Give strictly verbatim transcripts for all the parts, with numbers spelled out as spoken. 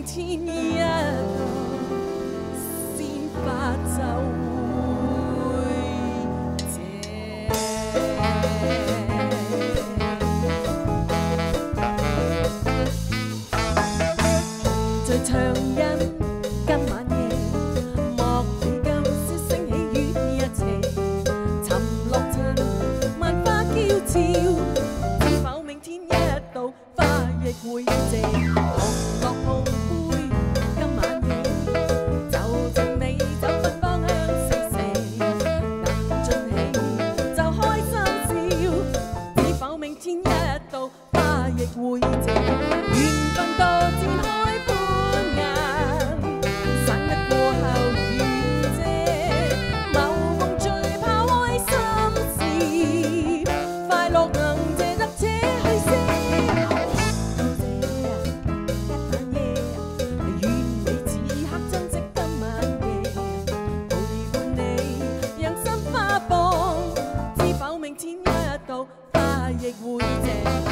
天一個鮮花就會謝。最唱音今晚夜，莫理今宵升起於一斜，沉落塵萬花嬌俏，知否明天一到花亦會謝。紅落碰杯今晚夜，就像你走分芳香四射，能盡興就開心笑，知否明天一到花亦會謝。緣分多展開歡顏，散得過後遠啫。謀夢最怕開心事，快樂能借得這去些。願你此刻珍惜今晚夜，陪伴你讓心花放，知否明天一到花亦會謝。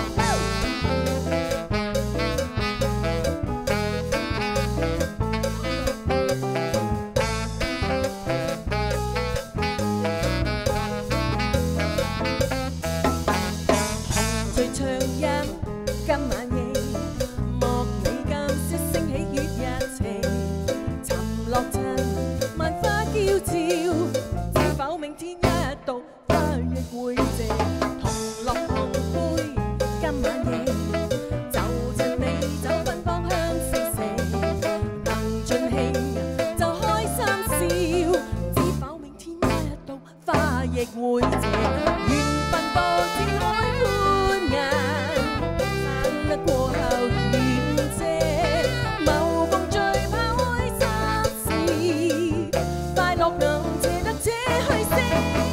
最唱音今晚夜，莫理今宵升起於一斜，沉落塵萬花嬌俏，知否明天一到花亦會謝。同樂碰杯今晚夜，就像你走芬芳香四射，能盡興就開心笑，知否明天一到花亦會謝。緣分步展開歡顏，散得過後遠啫。謀夢最怕開心事，快樂能借得這去些。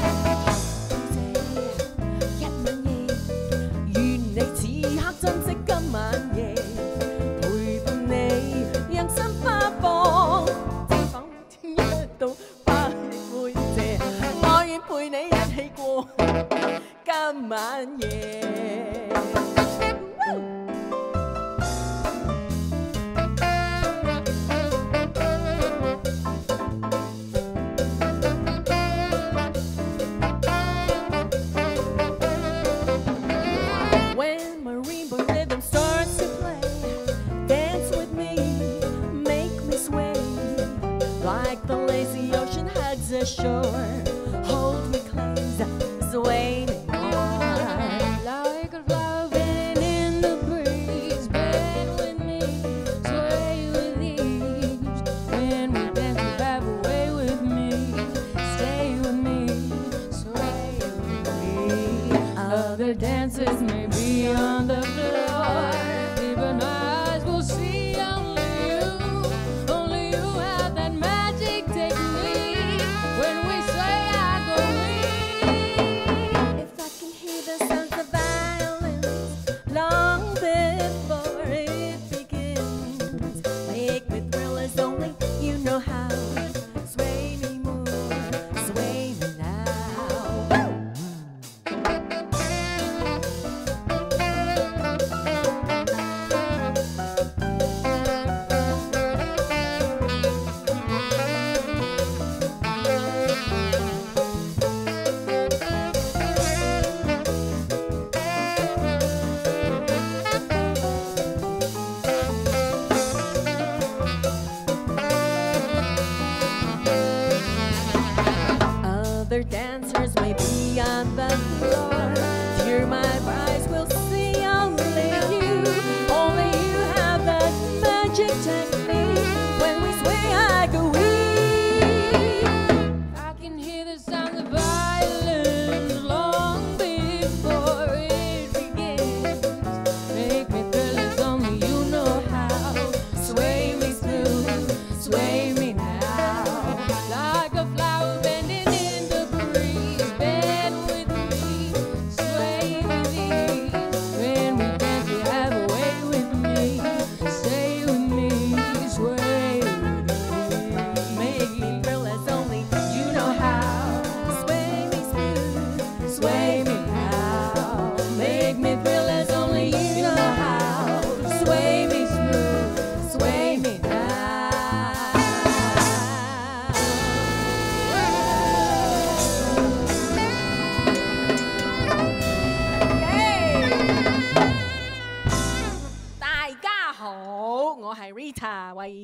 一晚夜，願你此刻珍惜今晚夜，陪伴你讓心花放，知否明天一到花亦會謝。我願陪你一起過今晚夜。When marimba rhythm starts to play, dance with me, make me sway, like the lazy ocean hugs the shore. Hold me close, sway me more, like a flower bending in the breeze. Bend with me, sway with ease. When we dance, we have a way with me. Stay with me, sway with me. Other dancers may be on the floor, even my eyes will see only you. Only you have that magic technique. When we say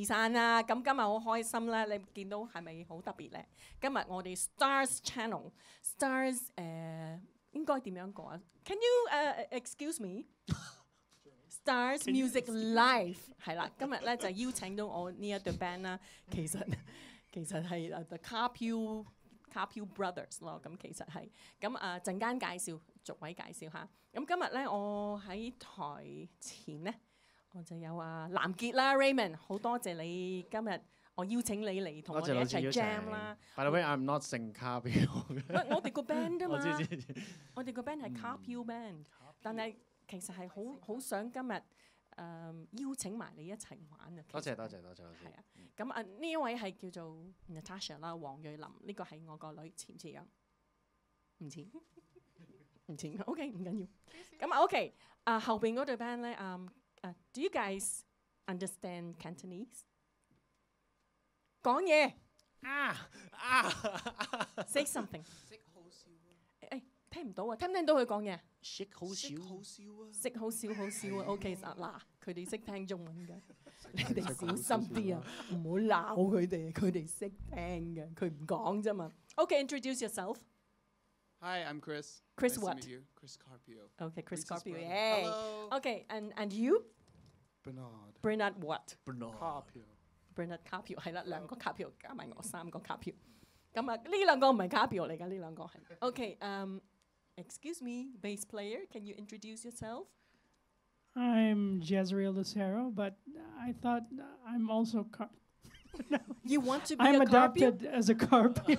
散啦。咁今日好開心啦，你見到係咪好特別咧？今日我哋 Stars Channel，Stars 誒應該點樣講啊 ？Can you 誒、uh, excuse me？Stars Music Live 係啦，今日咧就邀請到我呢一隊 band 啦。其實其實係誒 The Carpio Carpio Brothers 咯。咁其實係咁啊，陣間介紹逐位介紹下。咁今日咧，我喺台前咧，我就有啊藍傑啦 Raymond， 好多謝你今日我邀請你嚟同我哋一齊 jam 啦。 By the way, I'm not sing Carpio。 我哋個 band 啊嘛， 我知知知。 我哋個 band 係 Carpio band，但係其實係好好想今日誒邀請埋你一齊玩啊！ 多謝多謝多謝。 係啊，咁啊呢一位係叫做 Natasha 啦，黃瑞琳，呢個係我個女，似唔似樣？唔似。唔似 ，OK 唔緊要。咁啊 OK，啊後邊嗰隊 band 咧，嗯啊 ，Do you guys understand Cantonese？ 講嘢啊啊 ！Say something。識好笑啊！誒聽唔到啊，聽唔聽到佢講嘢？ 識好笑， 識好笑好笑啊！OK，嗱，佢哋識聽中文㗎，你哋小心啲啊，唔好鬧佢哋，佢哋識聽嘅，佢唔講啫嘛。OK，introduce yourself。Hi, I'm Chris. Chris nice what? To meet you. Chris Carpio. Okay, Chris Lisa's Carpio. brother. Yay. Hello. Okay, and and you? Bernard. Bernard what? Bernard Carpio. Bernard Carpio 係啦，兩個 Carpio 加埋我三個 Carpio。咁啊，呢兩個唔係 Carpio 嚟㗎，呢兩個係。Okay, um, excuse me, bass player, can you introduce yourself? I'm Jezreel Lucero, but I thought I'm also car. You want to be I'm a Carpio? adopted as a Carpio.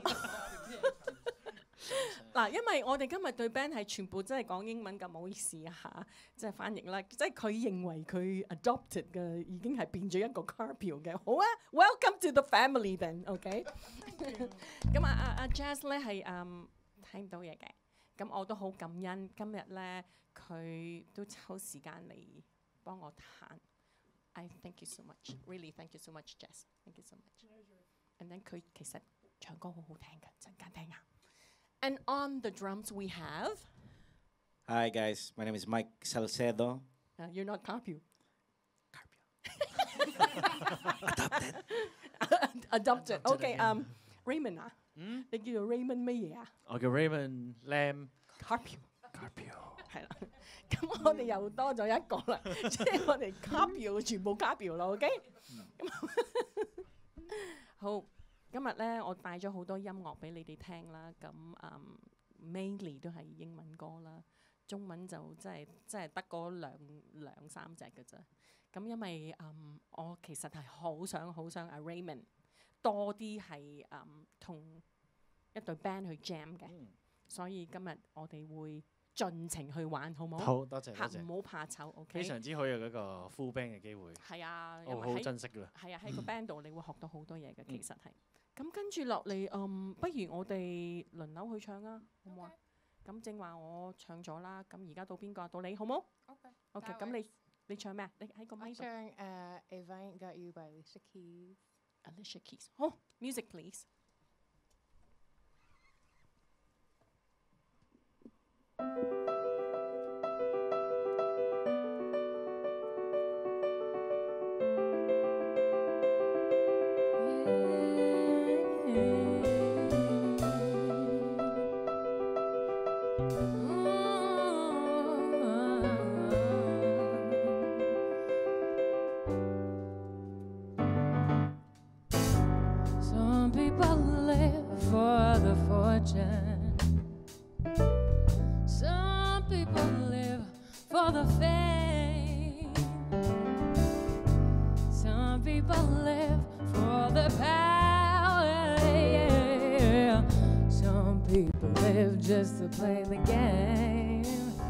嗱，因為我哋今日對 band 係全部真係講英文㗎，唔好意思啊嚇，即係翻譯啦。即係佢認為佢 adopted 嘅已經係變咗一個 Carpio 嘅。好啊 ，Welcome to the family then，OK？ 咁啊啊啊 Jazz 咧係誒睇唔到嘢嘅，咁我都好感恩今日咧佢都抽時間嚟幫我彈。I thank you so much, really thank you so much, Jazz. Thank you so much. And then 佢其實唱歌好好聽嘅，陣間聽下。And on the drums we have. Hi guys, my name is Mike Salcedo. Uh, you're not Carpio. Carpio. Adopted. Adopted. Okay. Um, Raymond 啊，你叫做 Raymond 乜嘢啊？ 我叫 Raymond Lam。 Carpio。 Carpio。 係啦，咁我哋又多咗一個啦，即係我哋 Carpio 全部 Carpio 啦 ，OK？ 好。今日咧，我帶咗好多音樂俾你哋聽啦。咁嗯 mainly 都係英文歌啦，中文就真係真係得嗰兩兩三隻嘅啫。咁因為嗯我其實係好想好想阿 Raymond 多啲係嗯同一隊 band 去 jam 嘅，嗯、所以今日我哋會盡情去玩，好唔好？ 好，多謝多謝。 唔好怕醜 ，OK？ 非常之好有嗰個 full band 嘅機會。 係啊， 我好珍惜㗎。係啊，喺個 band 度你會學到好多嘢嘅，其實係。咁跟住落嚟，嗯，不如我哋輪流去唱啊，好唔好啊？咁正話我唱咗啦，咁而家到邊個？到你好冇 ？OK，OK， 咁你你唱咩啊？你喺個咪度。 我唱誒《If I Ain't Got You》by Alicia Keys。Alicia Keys， 好 ，music please。 Some people live for the fame. Some people live for the power. Yeah. Some people live just to play the game.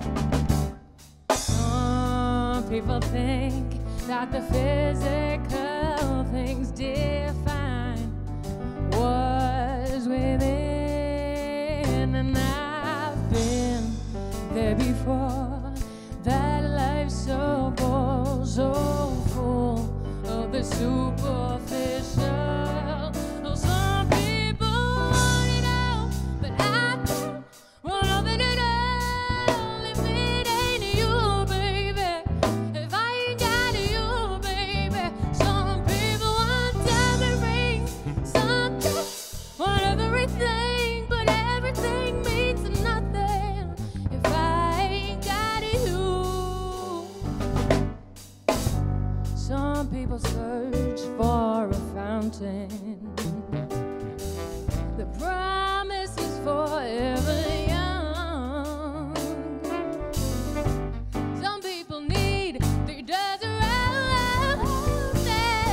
Some people think that the physical things define what's within. And I've been there before. That life's so full, so full of the superficial. Oh, some people want it all, but I don't want nothing at all. If it ain't you, baby, if I ain't got you, baby, some people The promise is forever young. Some people need three dozen roses,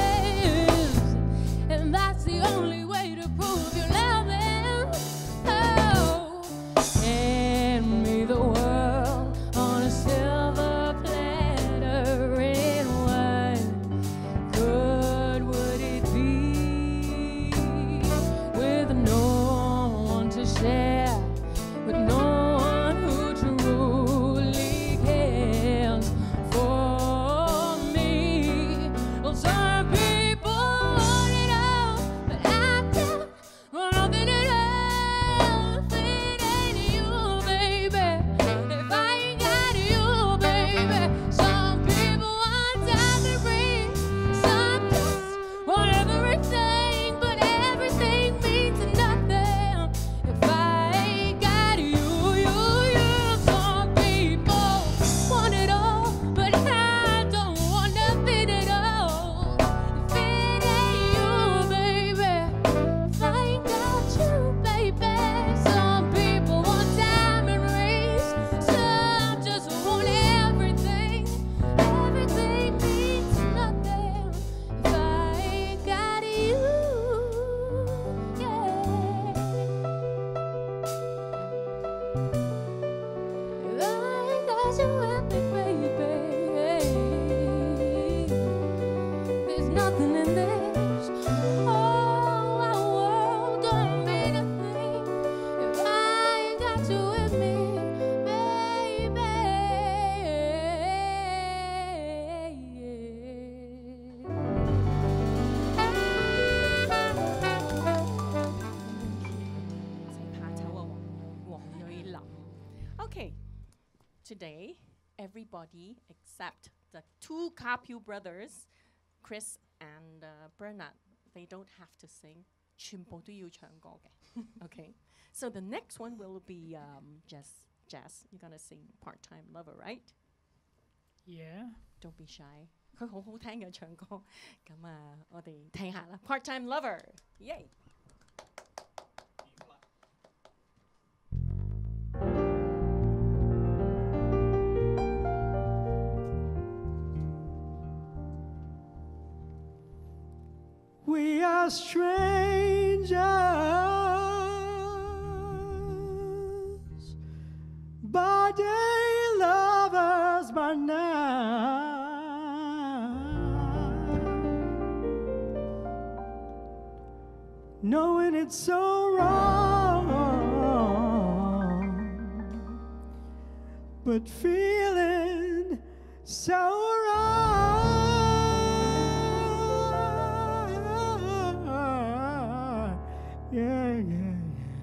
and that's the only way to prove you love them. Oh, hand me the world on a silver platter, and what good would it be with no one to share, with no one who truly cares for me? Well, some people want it all, but I don't want nothing at all. If it ain't you, baby, if I ain't got you, baby. Some people want diamond rings, some just want everything, but everything means nothing if I ain't got you, you, you. Some people want it all, but I don't want nothing at all. If it ain't you, baby, if I ain't got you, baby. Some people want diamond rings, some just want everything. Everything means nothing if I ain't got you. Yeah. If I ain't got you with me, baby, there's nothing in this whole world don't mean a thing. If I ain't got you with me, Okay, today everybody except the two Carpio brothers, Chris and uh, Bernard, they don't have to sing. 全部都要唱歌嘅。Okay, so the next one will be um, Jess. Jess, you're gonna sing Part-Time Lover, right? Yeah. Don't be shy. 佢好好聽嘅唱歌。咁啊，我哋聽下啦。Part-Time Lover, yay! We are strangers, by day lovers by night. Knowing it's so wrong, but feeling so right. Yeah, yeah, yeah.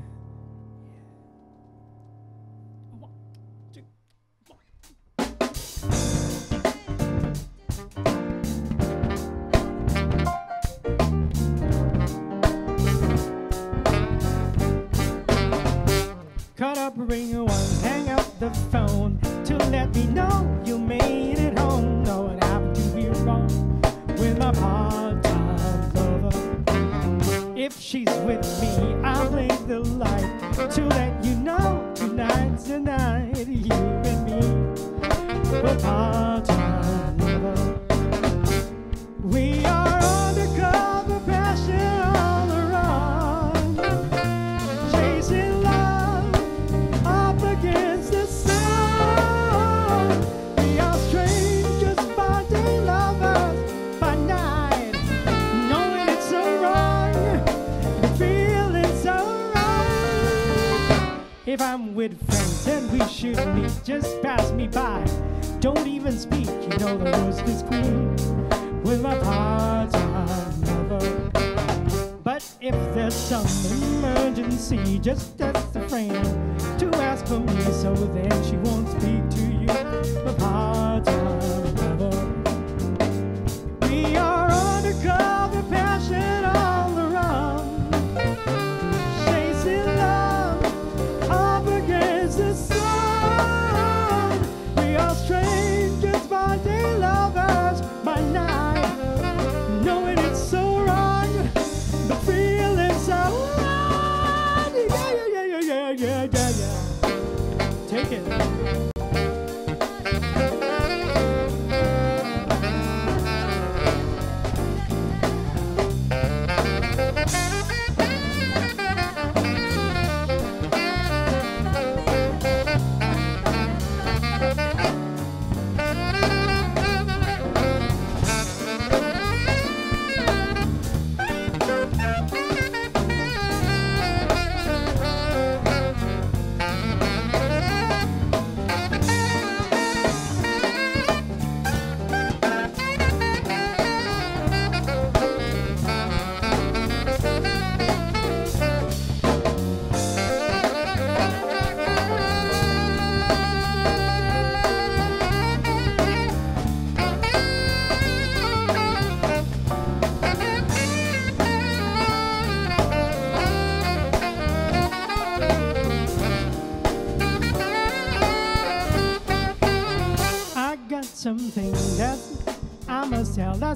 Cut up ring one, hang up the phone to let me know you made it home. No, it happened to be wrong with my part-time lover. If she's with me, I'll blink the light to let you know tonight's the night. You and me, we're part-time lover. We are undercover, passion on the run, chasing love up against the sun. We are strangers by day, lovers by night, knowing it's so wrong, but feeling so right. If I'm with friends and we should meet, just pass me by, don't even speak, you know the roost is queen with my part-time lover. But if there's some emergency, just text a friend to ask for me, so then she won't speak to you, my part-time lover. We are undercover, passion on the run, chasing love up against the sun. We are strangers by day, lovers by night, knowing it's so wrong, but free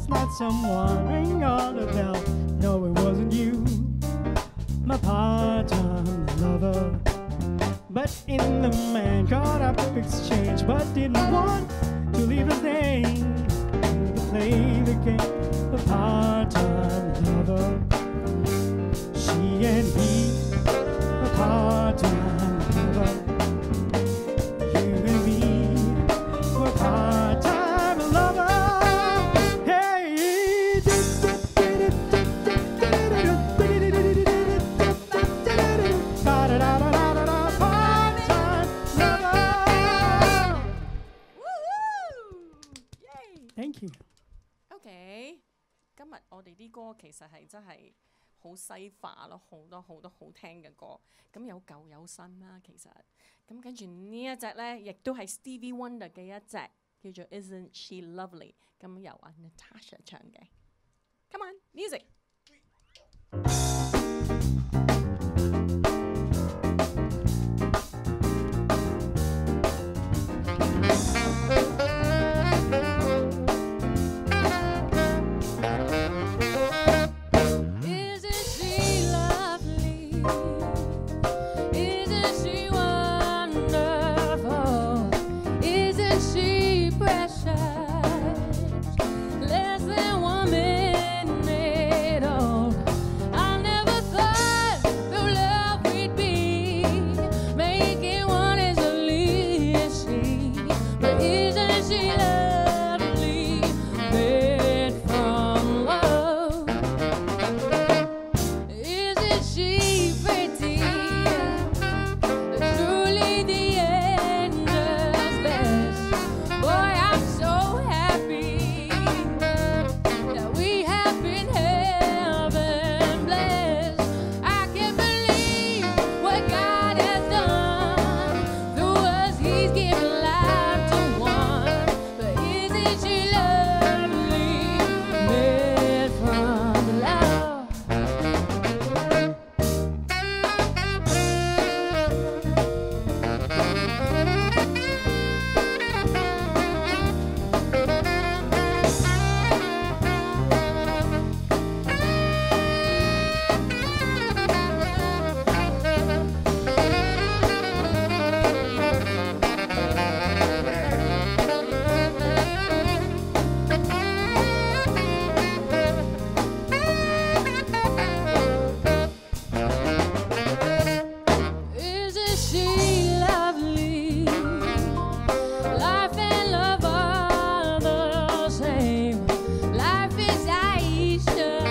was not someone ring on the bell. No, it wasn't you, my part-time lover. But in the man caught up exchange, but didn't want to leave his name to play the game. A part-time lover, she and he, a part-time lover. You and me were part-time lover. Hey, part-time lover. Thank you. OK，今日我哋啲歌其實係真係好西化咯，好多好多好聽嘅歌，咁有舊有新啦，其實咁跟住呢一隻咧，亦都係 Stevie Wonder 嘅一隻，叫做 Isn't She Lovely， 咁由阿 Natasha 唱嘅。Come on music。 Isn't she lovely? Isn't she wonderful? Isn't she precious? Less than one minute old. I never thought the love we'd be making one as lovely as she. But isn't she lovely? Made from love. Isn't she pretty? Truly the angel's best. Boy, I'm so happy that we have been heaven blessed. I can't believe what God has done. Through us, He's given life to one. But isn't she lovely? Made from love. Isn't she lovely? Life and love are the same. Life is Aisha.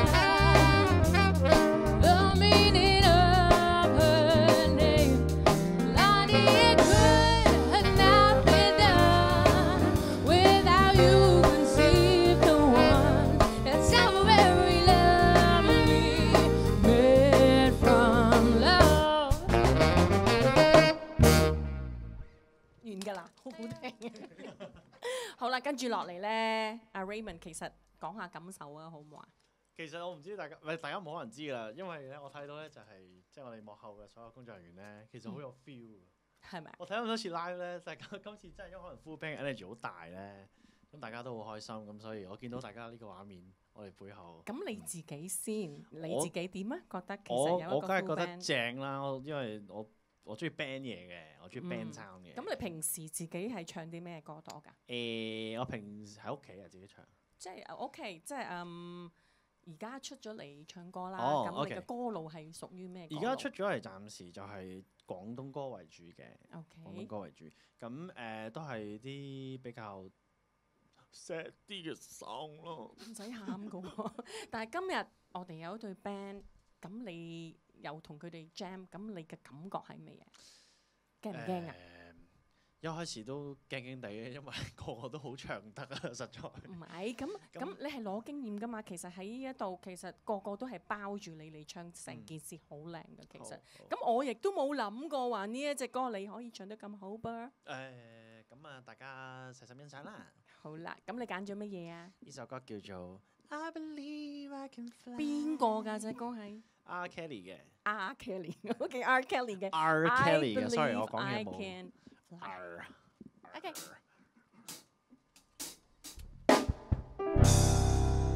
The meaning of her name. Lottie, it could have not been done without you conceived the one that's so very lovely, made from love. 完㗎啦，好好聽。好啦，跟住落嚟咧，阿 Raymond 其實講下感受啊，好唔好啊？ 其實我唔知大家，唔係大家冇可能知㗎啦，因為咧我睇到咧就係即係我哋幕後嘅所有工作人員咧，其實好有 feel 㗎。 係咪啊？ 我睇咁多次 live 咧，大家今次真係因為可能 full band energy 好大咧，咁大家都好開心，咁所以我見到大家呢個畫面，我哋背後咁你自己先，你我自己點啊？覺得其我實有一個我梗係 full 覺得 band。 正啦，我因為我我中意 band 嘢嘅，我中意 band sound 嘅。 咁你平時自己係唱啲咩歌多㗎？ 誒，我平時喺屋企啊自己唱。 即係呃 OK，即係嗯，而家出咗嚟唱歌啦。 哦咁你 OK 嘅歌路係屬於咩歌路？ 而家出咗嚟暫時就係廣東歌為主嘅，廣東 OK。 歌為主。咁誒、呃都係啲比較 sad 啲嘅 song 咯。 唔使喊㗎喎。但係今日我哋有一隊 band，咁你又同佢哋 jam，咁你嘅感覺係咩嘢？驚唔驚啊？ 誒一開始都驚驚地嘅，因為個個都好唱得啊，實在。 唔係，咁咁咁你係攞經驗㗎嘛？其實喺呢一度，其實個個都係包住你嚟唱，成件事好靚嘅。其實，咁我亦都冇諗過話呢一隻歌你可以唱得咁好噃。 誒咁啊，大家細心欣賞啦。 好啦，咁你揀咗乜嘢啊？ 呢首歌叫做 I Believe I Can Fly。 邊個㗎？隻歌係 R Kelly 嘅。 R Kelly，OK，R Kelly 嘅。 R Kelly 嘅 I ，sorry 我 believe 講 I 嘢冇。 can fly。 R。 OK。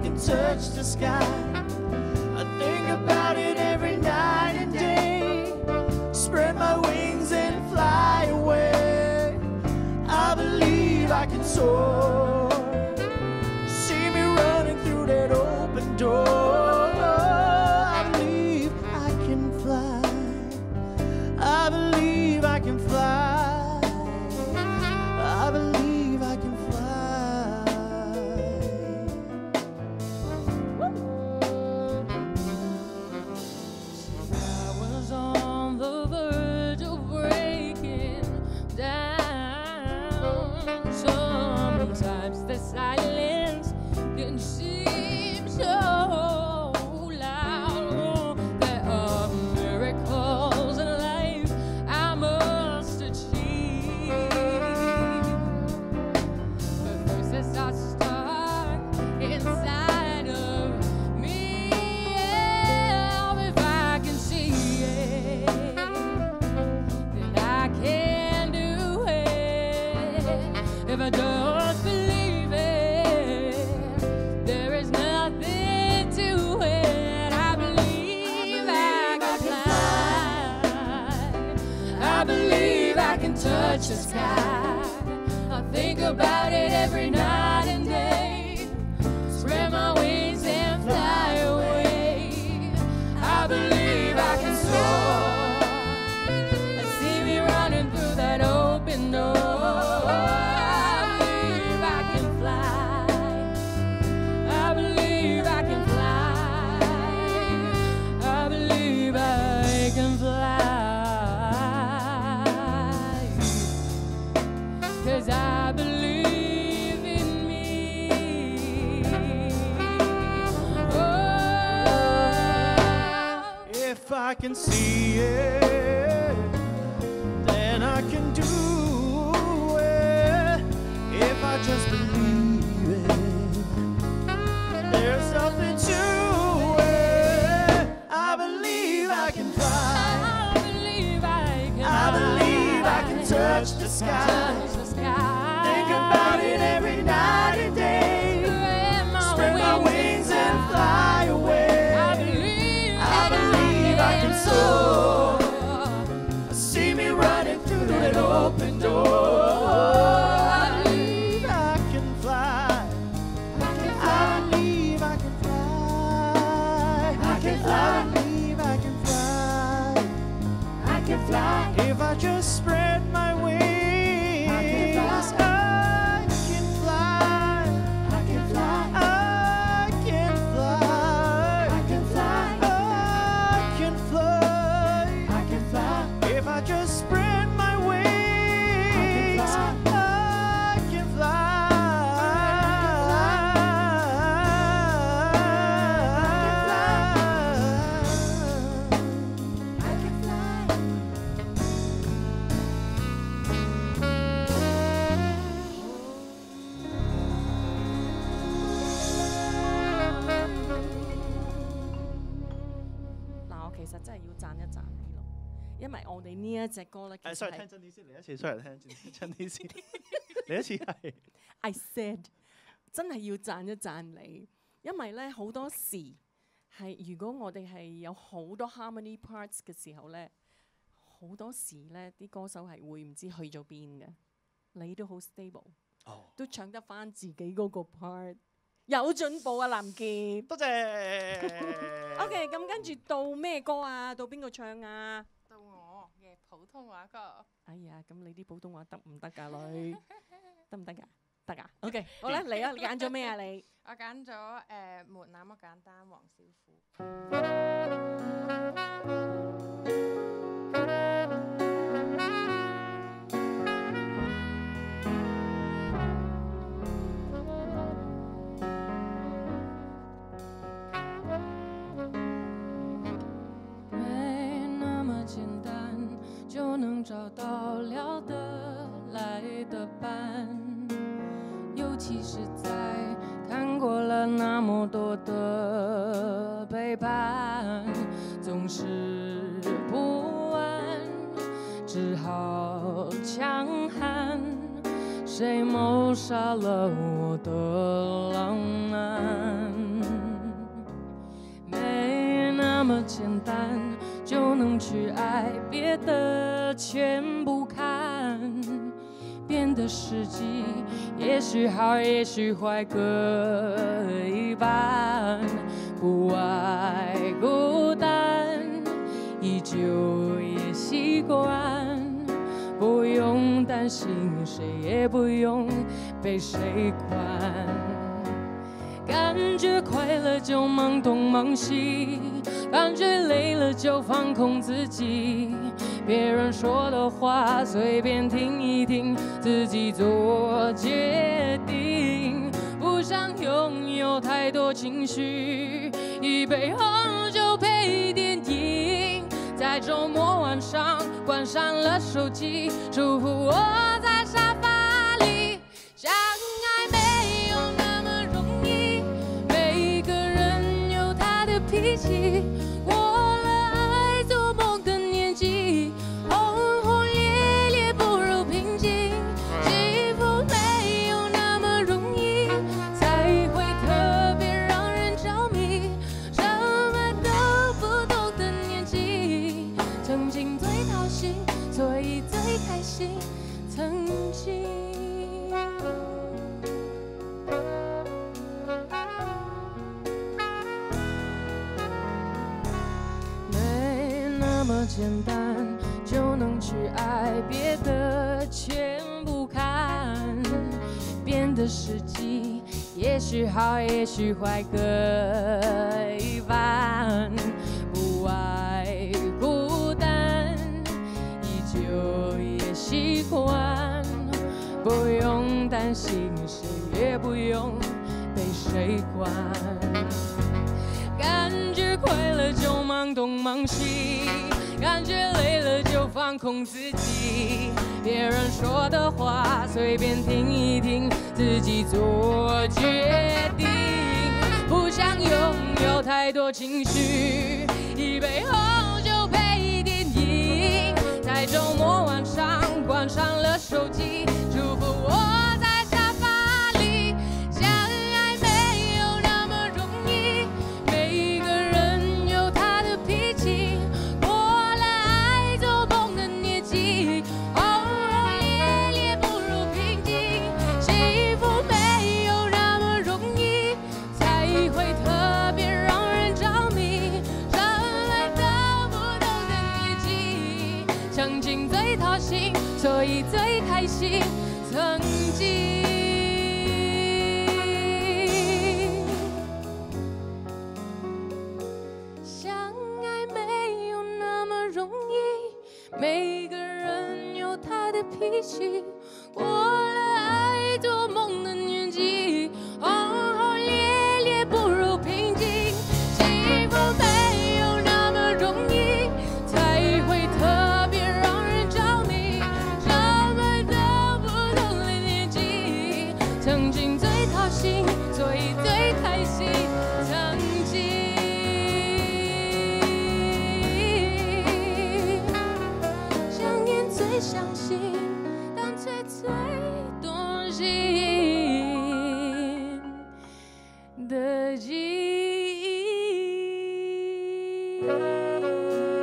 can touch the sky. I think about it every night and day. Spread my wings and fly away. I believe I can soar. See me running through that open door. I believe I can fly. I believe I can fly. I believe I can fly. I was on the verge of breaking down. Sometimes the silence can seem so loud. There are miracles in life I must achieve. But first as I start inside of me, if I can see it, then I can do it. If I just believe it, there is nothing to it. I believe I can fly. I believe I can touch the sky. I think about it every night and day. Spread my wings and fly away. I believe I can soar. I see me running through that open door. I believe I can fly. I believe I can fly. I believe I can fly. 'Cause I believe in me. Oh, If I can see it, then I can do it. If I just believe it, there's nothing to it. I believe I can fly. I believe I can I believe I can touch the sky. touch the sky. Think about it every night and day. Spread my wings and fly away. I believe I believe I can soar. See me running through that open door. I believe I can fly. I believe I can fly. I can fly. I believe I can fly. I can fly. If I just spread my wings, I can fly. I can fly. I can fly. I can fly. I can fly. I can fly. I can fly. If I just spread my wings, I can fly. I can fly. 嗱，我其實真係要讚一讚你咯，因為我哋呢一隻歌咧，其誒實 ，sorry，聽係真啲先，嚟一次，sorry，聽真真啲先，嚟一次係。 I said 真係要讚一讚你，因為咧好多時係如果我哋係有好多 harmony parts 嘅時候咧，好多時咧啲歌手係會唔知去咗邊嘅。你都好 stable， 哦， 都唱得翻自己嗰個 part，有進步啊，林傑。 多謝。 OK，咁跟住到咩歌啊？到邊個唱啊？ 到我嘅普通話歌， 哎呀，咁你啲普通話得唔得㗎，女？得唔得㗎？得㗎。OK，好啦，嚟啊！你揀咗咩啊？你我揀咗誒沒那麼簡單，黃小虎。 没那么简单就能找到聊得来的伴，尤其是在看过了那么多的背叛，总是不安，只好强悍。谁谋杀了我的浪漫？ 那么简单就能去爱，别的全不看。变的时机，也许好，也许坏，各一半。不爱孤单，依旧也习惯。不用担心，谁也不用被谁管。感觉快乐就忙东忙西，感觉累了就放空自己。别人说的话随便听一听，自己做决定。不想拥有太多情绪，一杯红酒配电影，在周末晚上关上了手机，舒服窝在沙发里。相爱没有那么容易，每个人有他的脾气。过了爱做梦的年纪，轰轰烈烈不如平静。幸福没有那么容易，才会特别让人着迷。什么都不懂的年纪，曾经最讨喜，所以最开心。曾经。没那么简单就能去爱，别的全不看。变的时机，也许好，也许坏，各一半。不爱孤单，依旧也习惯。不用担心，谁也不用被谁管。感觉快乐就忙东忙西，感觉累了就放空自己。别人说的话随便听一听，自己做决定。不想拥有太多情绪，一杯红酒配电影，在周末晚上关上了手机，舒服窝在沙发里。相爱没有那么容易，每个人有他的脾气。过了爱做梦的年纪，轰轰烈烈不如平静。幸福没有那么容易，才会特别让人着迷。什么都不懂的年纪，曾经最讨喜，所以最开心。曾经。相爱没有那么容易，每个人有他的脾气。过了爱做梦的年纪，轰轰烈烈不如平静。幸福没有那么容易，才会特别让人着迷。什么都不懂的年纪，曾经最讨喜，所以最开心。曾经。想念最相信，但却最动心的记忆。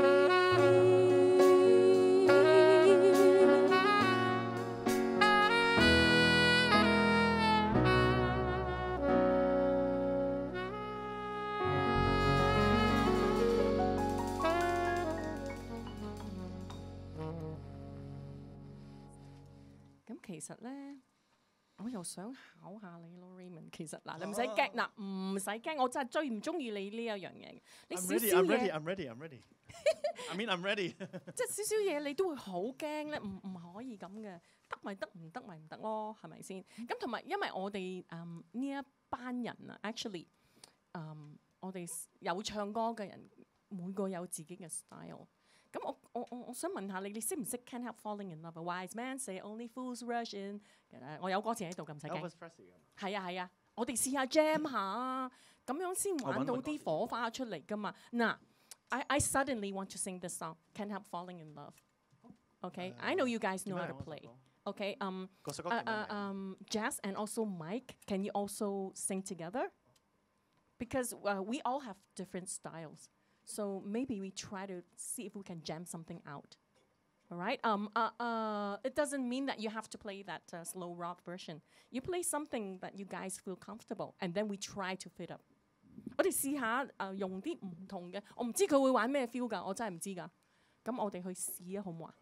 咁其實咧，我又想考下你咯，Raymond。其實嗱，你唔使驚，嗱唔使驚，我真係最唔中意你呢一樣嘢。你 I'm 少 ready, 少 I'm ready, 嘢， I'm ready, I'm ready. I mean, I'm ready. 即係少少嘢你都會好驚咧，唔唔可以咁嘅，得咪得，唔得咪唔得咯，係咪先？咁同埋因為我哋誒呢一班人啊，actually 誒我哋有唱歌嘅人，每個有自己嘅 style。咁我我我我想問下你，你識唔識 Can't Help Falling in Love？ Wise man say only fools rush in。誒，我有歌詞喺度，咁唔使驚。 Elvis Presley 㗎嘛？ 係啊係啊，我哋試下 jam 下，咁樣先玩到啲火花出嚟噶嘛。嗱，I I suddenly want to sing this song Can't Help Falling in Love。Okay, I know you guys know how to play. Okay, um, 嗰首歌 uh, 叫咩 uh, 名？ um, Jazz and also Mike, can you also sing together? Because uh, we all have different styles. So maybe we try to see if we can jam something out. All right. Um. Uh. Uh. It doesn't mean that you have to play that uh, slow rock version. You play something that you guys feel comfortable, and then we try to fit up. 我哋試下誒用啲唔同嘅，我唔知佢會玩咩 feel 㗎，我真係唔知㗎。咁我哋去試啊，好唔好啊？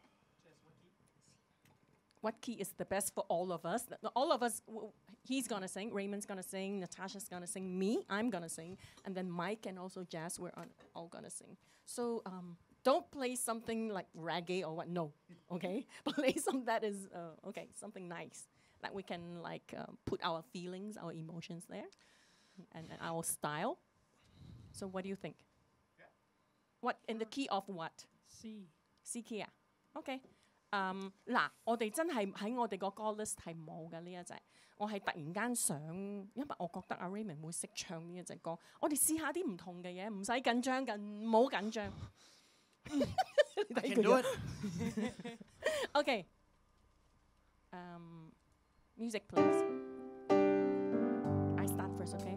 What key is the best for all of us? All of us, w he's gonna sing, Raymond's gonna sing, Natasha's gonna sing, me, I'm gonna sing, and then Mike and also Jazz, we're on, all gonna sing. So um, don't play something like reggae or what, no, okay? Play something that is, uh, okay, something nice, that we can like uh, put our feelings, our emotions there, and, and our style. So what do you think? Yeah. What, in the key of what? C. C key 啊 ？OK。 嗯，嗱，我哋真係喺我哋個歌 list 係冇嘅呢一隻，我係突然間想，因為我覺得阿 Raymond 會識唱呢一隻歌，我哋試下啲唔同嘅嘢，唔使緊張嘅，唔好緊張。I can do it. Okay. Um, music, please. I start first, okay?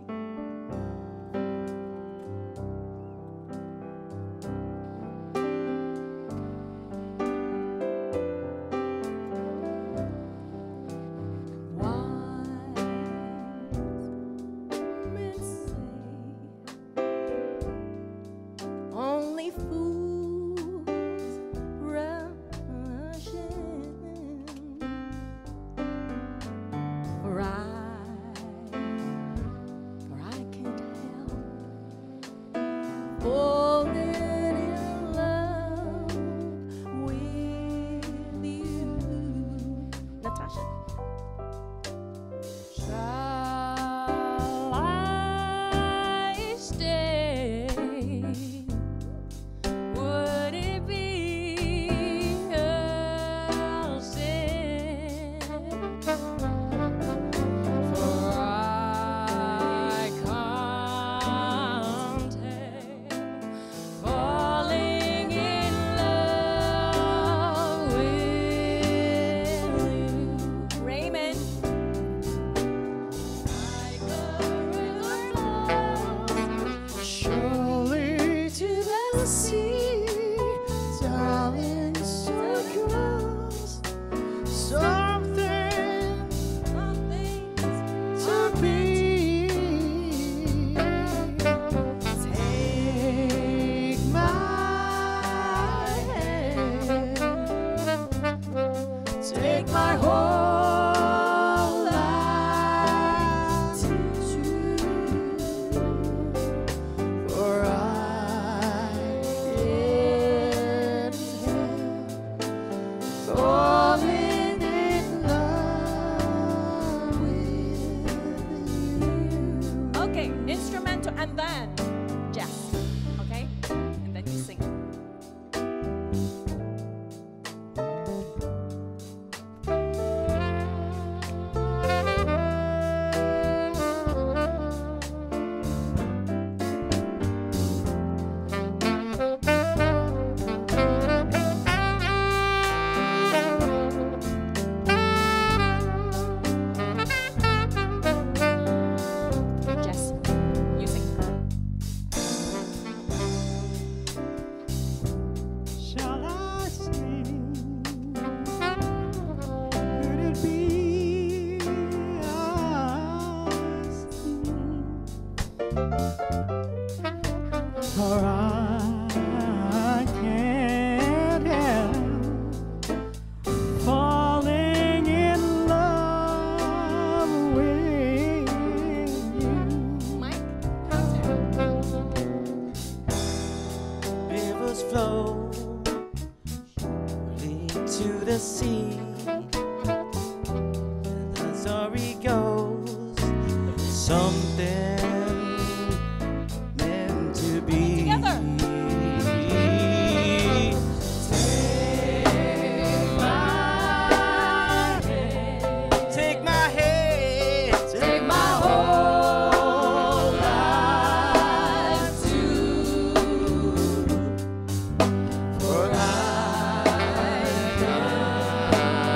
For I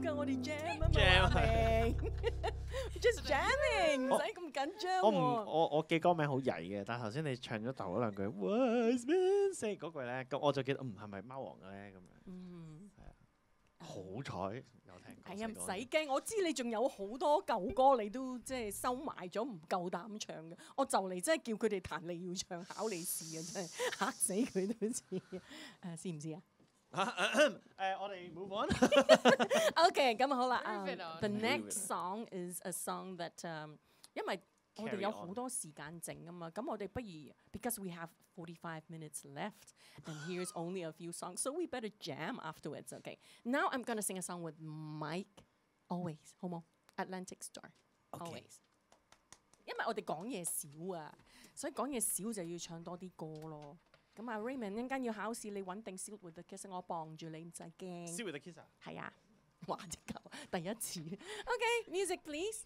㗎，我哋 jam 啊 Jam 嘛，明？Just jamming，唔使咁緊張我唔喎。 我我記歌名好曳嘅，但係頭先你唱咗頭嗰兩句 Wise man say 嗰句咧，咁我就記得嗯係咪貓王嘅咧咁樣。 嗯， 好彩有聽過。 係啊，唔使驚，我知你仲有好多舊歌你都即係收埋咗，唔夠膽唱嘅。我就嚟真係叫佢哋彈你要唱，考你試啊！真係嚇死佢都知。誒，試唔試啊？ 誒，我哋 move on。 OK， 咁好啦。Um, Move it on. the Move next it song is a song that，、um, 因為我哋 Carry 有 on. 好多時間剩啊嘛，咁我哋不如 because we have forty-five minutes left and here's only a few songs, so we better jam afterwards. Okay, now I'm gonna sing a song with Mike Always， 好冇 ？Atlantic Star Always。因為我哋講嘢少啊，所以講嘢少就要唱多啲歌咯。咁啊 Raymond 一陣間要考試，你穩定 Silk with the Kiss， 我傍住你唔使驚。 See with the kiss 啊。 係啊，哇！只夠第一次。OK， music please。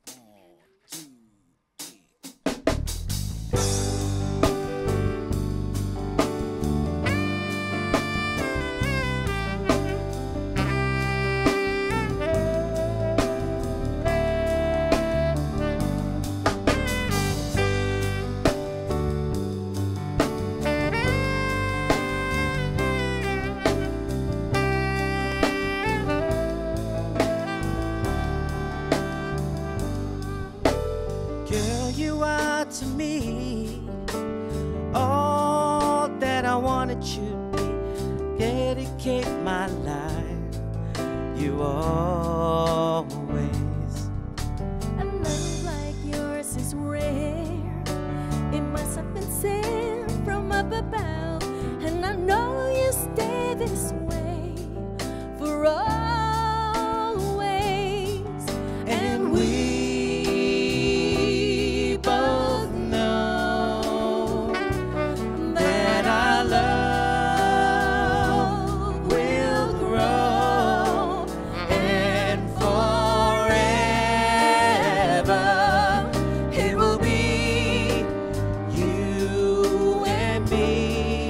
Girl, you are to me all that I wanted you to be. Dedicate my life, you always. A love like yours is rare. It must have been sent from up above, and I know you stay this way for always. And we both know that our love will grow, and forever it will be you and me.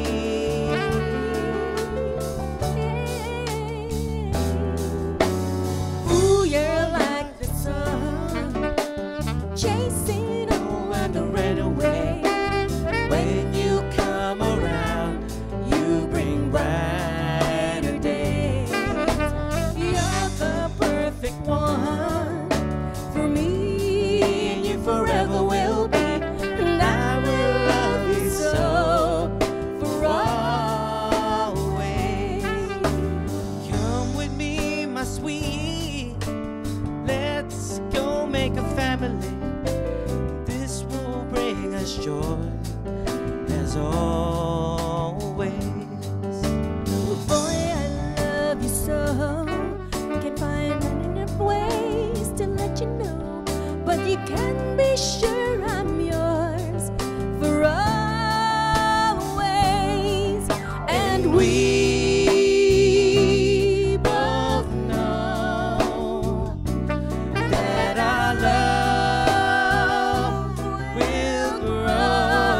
Ooh, you're like the sun, chasing On the red away, when you come around, you bring brighter days. You're the perfect one for me, And you forever will be, and I will love you so for always. Come with me, my sweet. Let's go make a family. This will bring us joy as always. Boy, I love you so. Can't find enough ways to let you know, but you can be sure I'm yours for always. And We both know that our love will grow,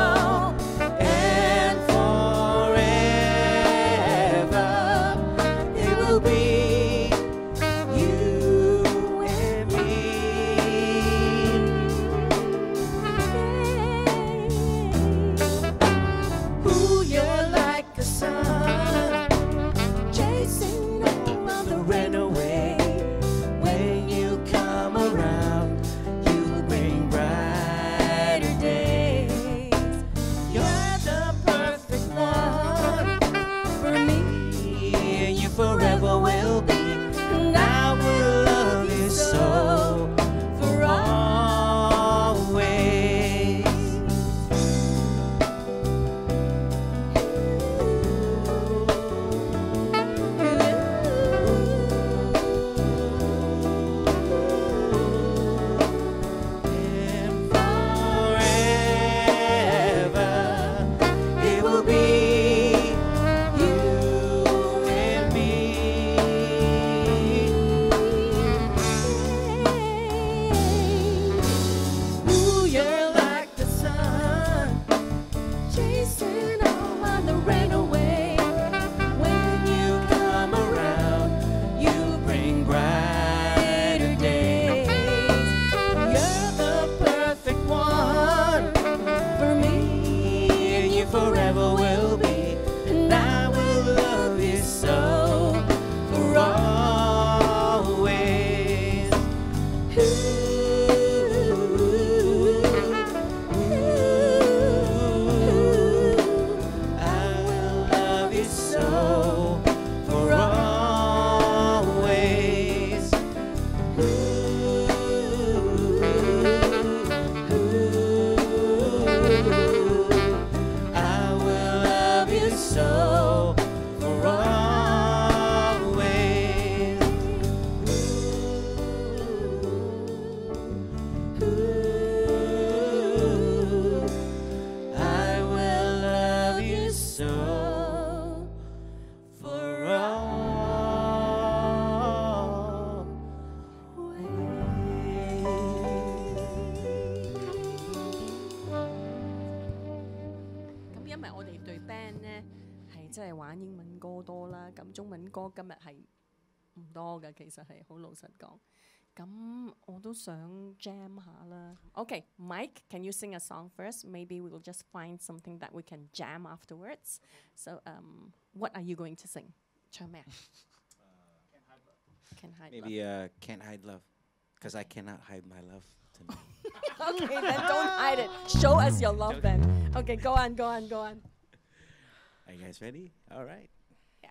即係玩英文歌多啦，咁中文歌今日係唔多嘅，其實係好老實講。咁我都想 jam 下啦。Okay, Mike, can you sing a song first? Maybe we will just find something that we can jam afterwards. So, um, what are you going to sing? 唱咩啊？ Can't hide love. Maybe uh, Can't Hide Love. Because I cannot hide my love tonight. Okay, then don't hide it. Show us your love then. Okay, go on, go on, go on. Are you guys ready? All right. Yeah.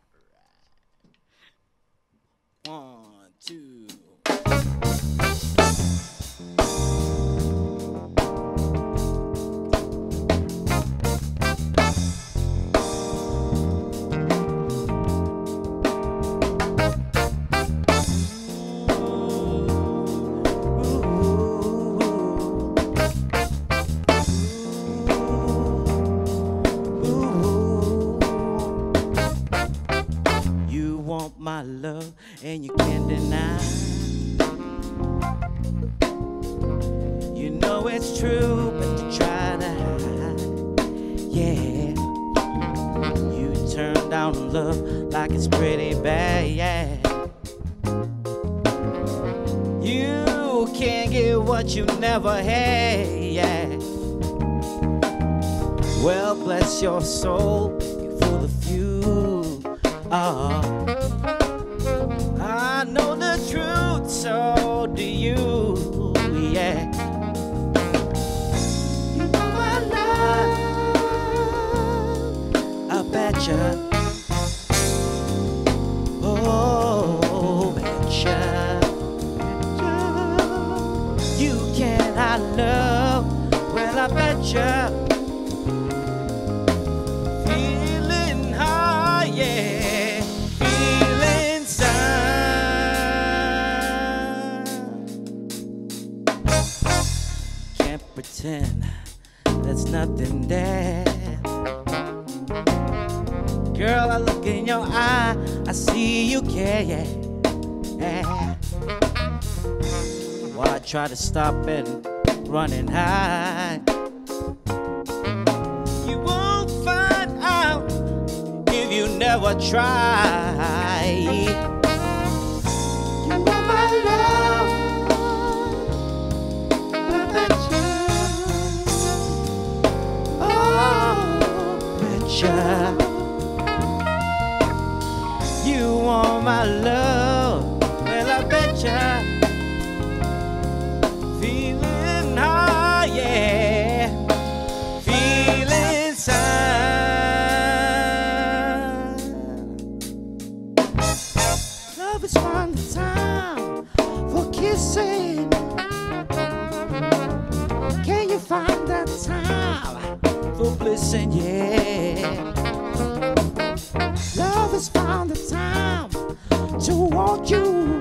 One, two. My love, and you can't deny. You know it's true, but you try to hide. Yeah, you turn down love like it's pretty bad. Yeah, you can't get what you never had. Yeah, well, bless your soul, you're full of fuel. Uh, I know the truth, so do you, yeah. You know my love, I betcha. Oh, betcha. You cannot love, well, I betcha. Feeling high, yeah. Pretend there's nothing there. Girl, I look in your eye, I see you care, yeah. yeah. Why try to stop and run and hide? You won't find out if you never try. You want my love, I bet you. You want my love, well I betcha. Feeling high, yeah. Feeling sad. Love is fun the time for kissing. Can you find that time for blissing, yeah. Love has found the time to want you.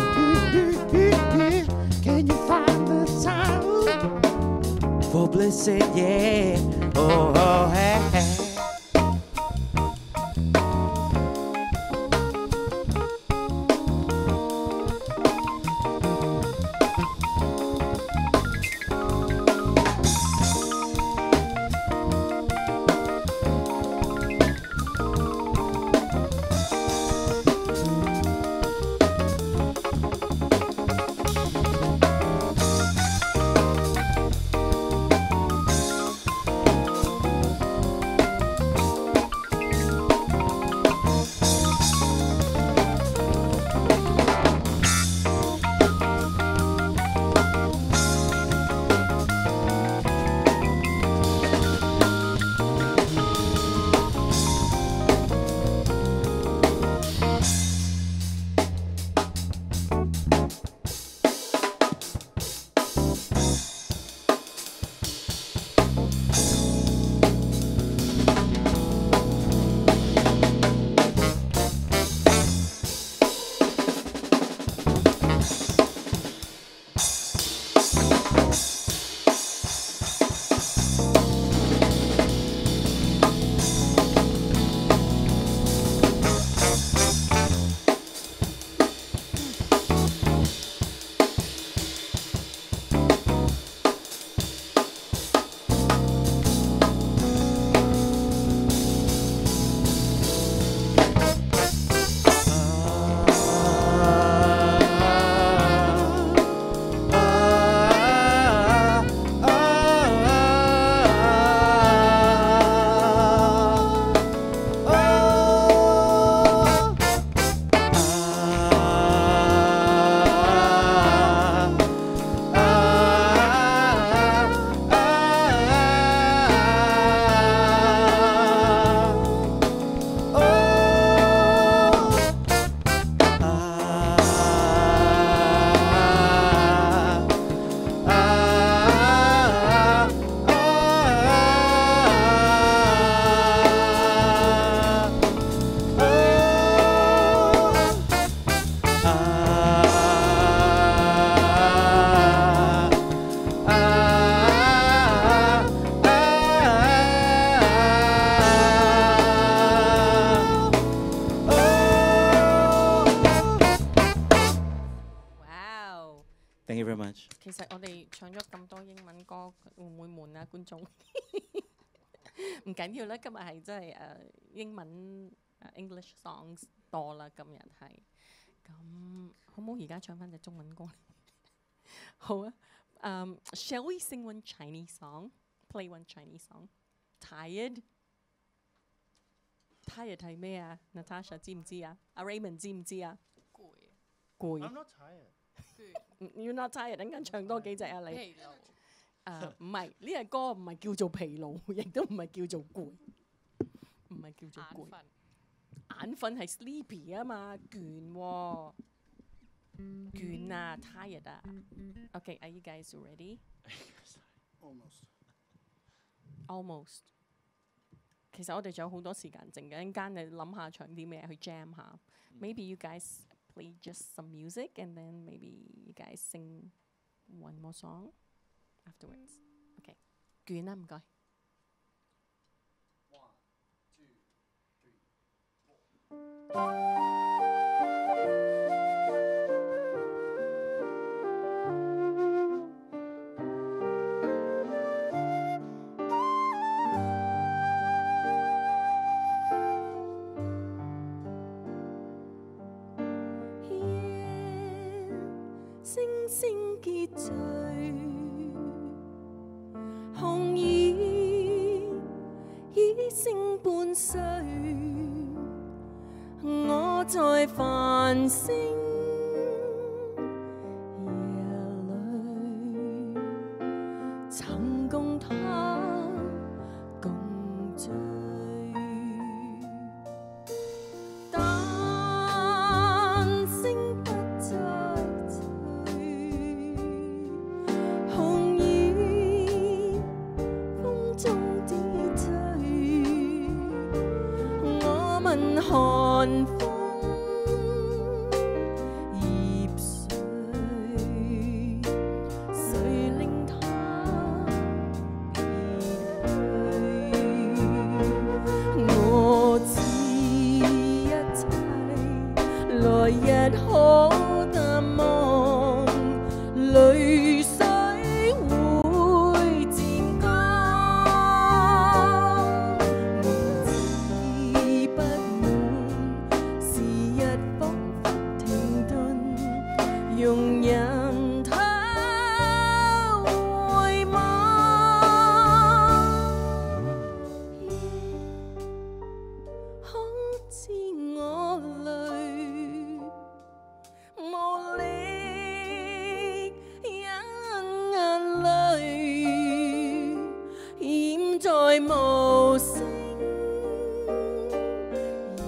Can you find the time for blissing, yeah. Oh, oh hey, hey. Thank you very much. 其實我哋唱咗咁多英文歌，會唔會悶啊觀眾？唔緊要啦，今日係真係誒英文誒 English songs 多啦，今日係咁好唔好？而家唱翻隻中文歌好啊。Um, shall we sing one Chinese song? Play one Chinese song. Tired? Tired 係咩啊 ？Natasha 知唔知啊？阿 Raymond 知唔知啊？攰。攰。 I'm not tired. You're not tired， 等陣間唱多幾隻啊你。 疲勞。 誒唔係呢隻歌唔係叫做疲勞，亦都唔係叫做攰，唔係叫做攰。眼瞓係 sleepy 啊嘛，倦喎。倦啊 ，tired 啊。Okay，are you guys ready? Almost. Almost。其實我哋仲有好多時間剩嘅，陣間你諗下唱啲咩去 jam 下。Maybe you guys play just some music and then maybe you guys sing one more song afterwards. Okay， 倦啦，唔該。 One, two, three, four. 星星結聚，紅葉已聲半碎，我在繁星夜裏，曾共他共醉。寒風葉碎，誰令他別去？我知一切，來日可淡忘，淚水會漸乾。我知不滿，時日彷彿停頓，容人他回望。可知我淚無力，因眼淚掩在無聲夜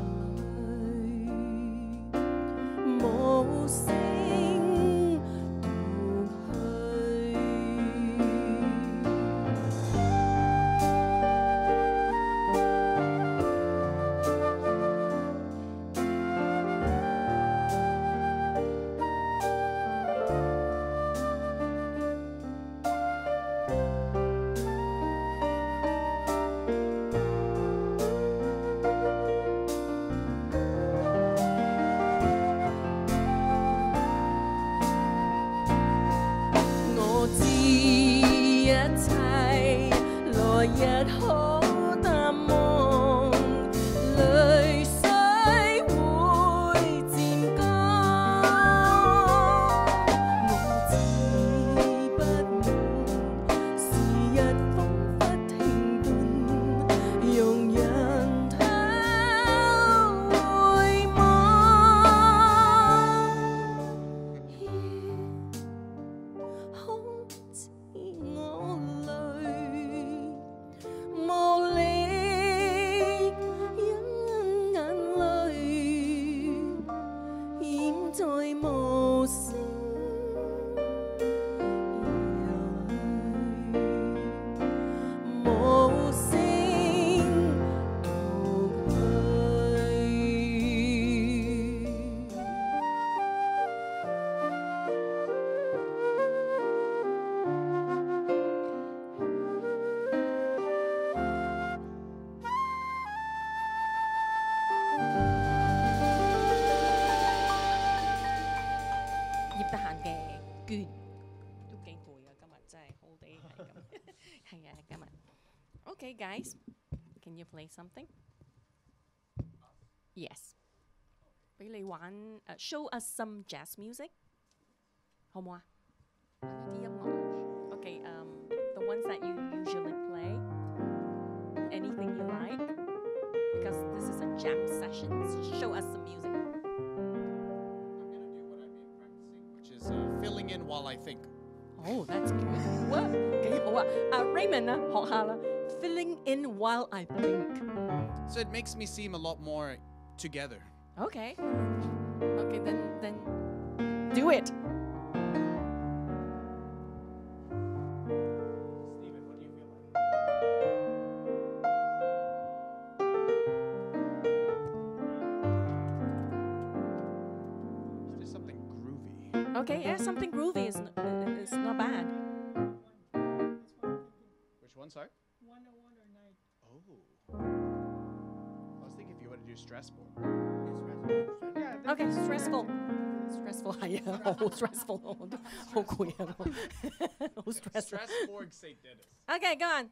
裏，無聲獨去。我知一切，來日可淡忘，淚水會漸乾。我知不滿，時日彷彿停頓，容人他回望。可知我淚無力，因眼淚掩在無聲夜裏，無聲獨去。葉德嫻嘅倦，都幾攰啊！今日真係好地係咁，係啊，今日。Okay, guys, can you play something? Yes. 俾你玩誒、uh, show us some jazz music，好唔好啊？玩啲音樂。Okay, um, the ones that you usually play, anything you like, because this is a jam session. Show us some music. I'm gonna do what I've been practicing, which is uh, filling in while I think. Oh, that's good. What? 幾好啊！啊 Raymond 啊，學下啦。Filling in while I think. So it makes me seem a lot more together. Okay. Okay, then then do it. Stephen, what do you feel like? Is there something groovy? Okay, yeah, something groovy is n- uh, is not bad. Which one, sorry? one oh one or night. Oh. I was thinking if you want to do Strasbourg. Yeah, that's Okay, stressful. Stressful 係啊，好 stressful 我都好攰啊，我好 stressful。 Strasbourg Saint Denis. Okay, go on.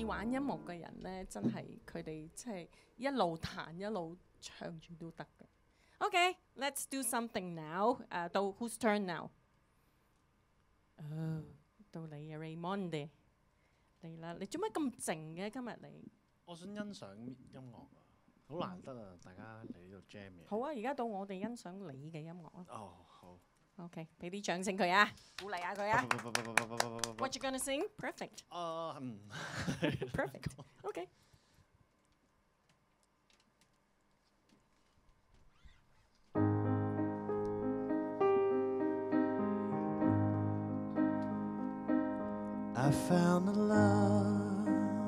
玩音樂嘅人咧，真係佢哋即係一路彈一路唱住都得嘅。OK，let's do something now。誒，到 whose turn now？ 哦，到你啊 ，Raymond。嚟啦！你做乜咁靜嘅今日你？ 我想欣賞音樂啊，好難得啊！大家嚟呢度 jam 嘢。 好啊，而家到我哋欣賞你嘅音樂咯。 哦，好。 OK，俾啲掌聲佢啊，鼓勵下佢啊。What you gonna sing? Perfect. 啊，嗯。 Perfect. OK。 I found a love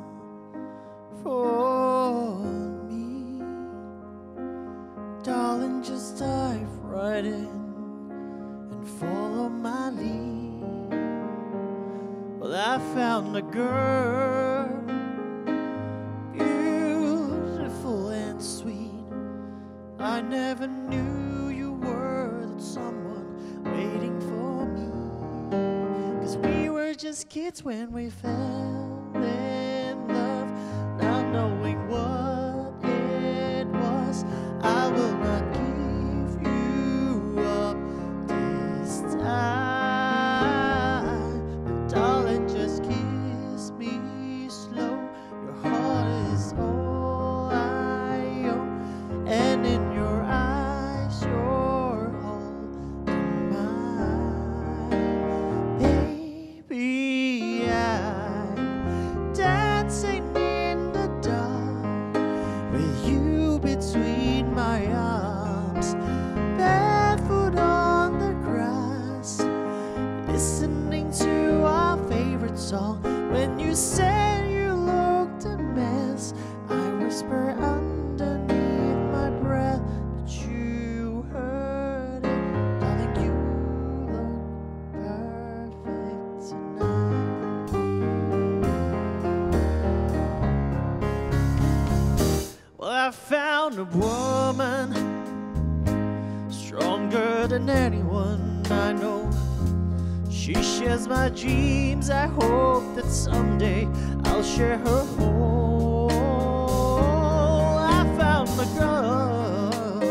for me. Darling, just dive right in and follow my lead. Well, I found a girl, beautiful and sweet. I never knew you were that someone waiting for me. 'Cause we were just kids when we fell in love, not knowing what it was. I will not give you up this time, but darling, just kiss me slow. Your heart is all I own, and in your eyes you're holding mine. Baby, I'm dancing in the dark with you between my arms, barefoot on the grass, listening to our favorite song. When you said you looked a mess, I whisper underneath my breath, but you heard it. Darling, you look perfect tonight. Well, I found a woman stronger than anyone I know. She shares my dreams. I hope that someday I'll share her home. I found a girl,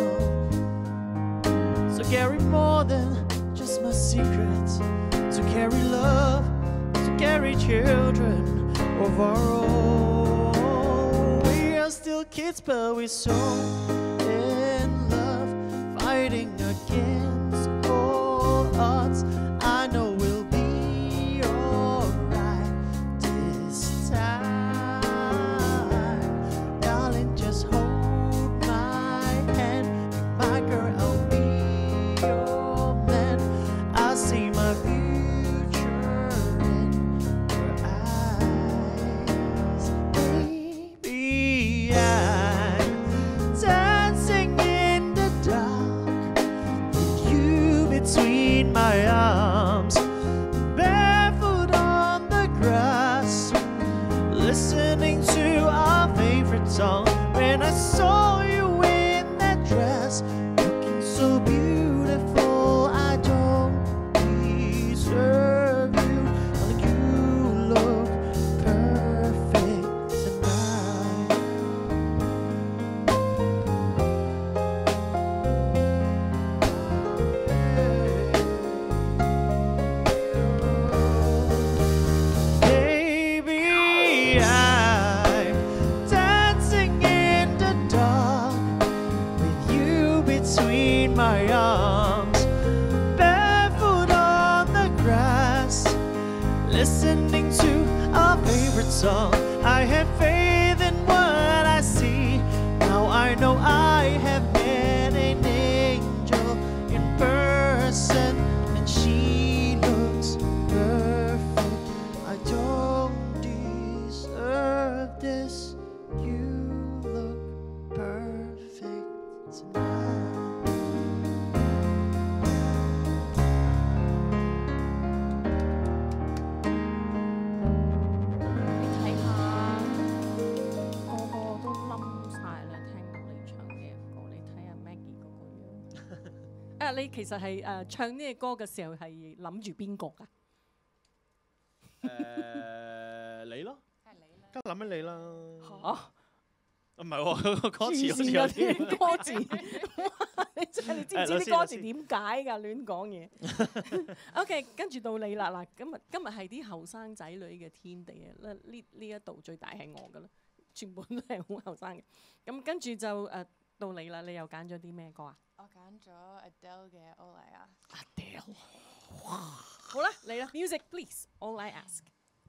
so carry more than just my secrets, to carry love, to carry children of our own. We are still kids, but we're so in love, fighting against all odds. I know we'll be alright this time. Darling, just hold my hand. Be my girl, I'll be your man. I see my future in your eyes. Baby, I'm dancing in the dark with you between my arms, barefoot on the grass, listening to our favorite song. When I saw you in that dress, looking so beautiful, I don't deserve you. Like you look perfect tonight. Baby, I'm dancing in the dark with you between my arms, barefoot on the grass, listening to our favorite song. I have faith in what I see. Now I know I have met an angel in person, and she looks perfect. I don't deserve this. You look perfect tonight. 你睇下，個個都冧晒啦！聽到你唱呢隻歌，你睇下 Maggie 嗰個樣。啊，你其實係誒唱呢隻歌嘅時候係諗住邊個㗎？ 誒，你咯。 係你啦。 梗係諗起你啦。 嚇！ 唔係喎，個歌詞好似黐線有㗎啲啲。 歌詞，哇！你真係你知唔知誒老師啲歌詞點解㗎？亂講嘢。OK，跟住到你啦嗱，今日今日係啲後生仔女嘅天地啊！呢呢呢一度最大係我㗎啦，全部都係好後生嘅。咁跟住就誒到你啦，你又揀咗啲咩歌啊？ 我揀咗 Adele 嘅 All I Ask。 Adele，哇！好啦，嚟啦 ，music please，All I Ask。